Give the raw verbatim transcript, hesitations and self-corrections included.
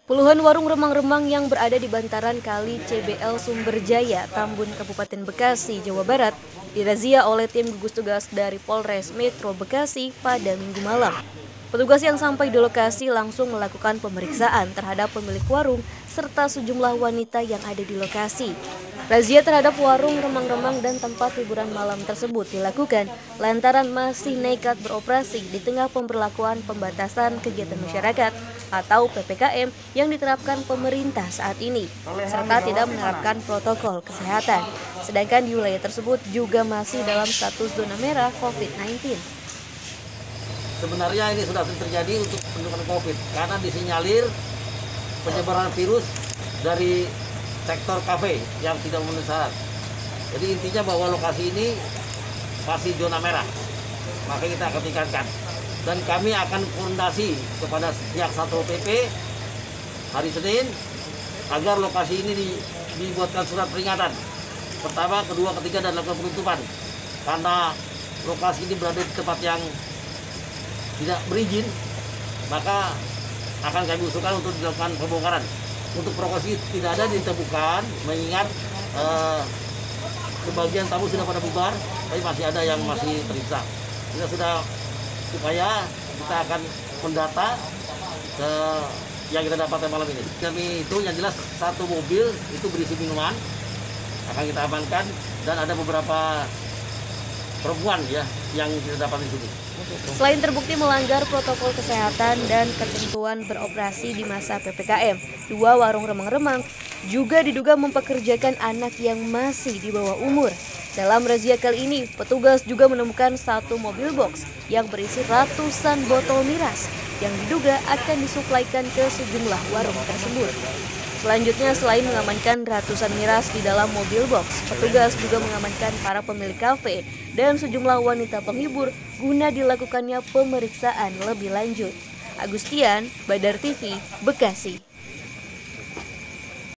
Puluhan warung remang-remang yang berada di bantaran Kali C B L Sumberjaya, Tambun, Kabupaten Bekasi, Jawa Barat, dirazia oleh tim gugus tugas dari Polres Metro Bekasi pada Minggu malam. Petugas yang sampai di lokasi langsung melakukan pemeriksaan terhadap pemilik warung serta sejumlah wanita yang ada di lokasi. Razia terhadap warung remang-remang dan tempat hiburan malam tersebut dilakukan lantaran masih nekat beroperasi di tengah pemberlakuan pembatasan kegiatan masyarakat atau P P K M yang diterapkan pemerintah saat ini, serta tidak menerapkan protokol kesehatan. Sedangkan di wilayah tersebut juga masih dalam status zona merah COVID sembilan belas. Sebenarnya ini sudah terjadi untuk penularan COVID karena disinyalir penyebaran virus dari sektor kafe yang tidak memenuhi syarat. Jadi intinya bahwa lokasi ini masih zona merah, maka kita akan tingkatkan. Dan kami akan koordinasi kepada pihak Satpol P P hari Senin agar lokasi ini dibuatkan surat peringatan. Pertama, kedua, ketiga, dan lakukan penutupan. Karena lokasi ini berada di tempat yang tidak berizin, maka akan kami usulkan untuk dilakukan pembongkaran. Untuk prokesi tidak ada ditemukan, mengingat eh, sebagian tamu sudah pada bubar, tapi masih ada yang masih teriksa. Kita sudah supaya kita akan mendata ke yang kita dapatkan malam ini. Kami itu yang jelas satu mobil itu berisi minuman akan kita amankan, dan ada beberapa perempuan ya yang kita dapat di sini. Selain terbukti melanggar protokol kesehatan dan ketentuan beroperasi di masa P P K M, dua warung remang-remang juga diduga mempekerjakan anak yang masih di bawah umur. Dalam razia kali ini, petugas juga menemukan satu mobil box yang berisi ratusan botol miras yang diduga akan disuplaikan ke sejumlah warung tersebut. Selanjutnya, selain mengamankan ratusan miras di dalam mobil box, petugas juga mengamankan para pemilik kafe dan sejumlah wanita penghibur guna dilakukannya pemeriksaan lebih lanjut. Agustian, Badar T V, Bekasi.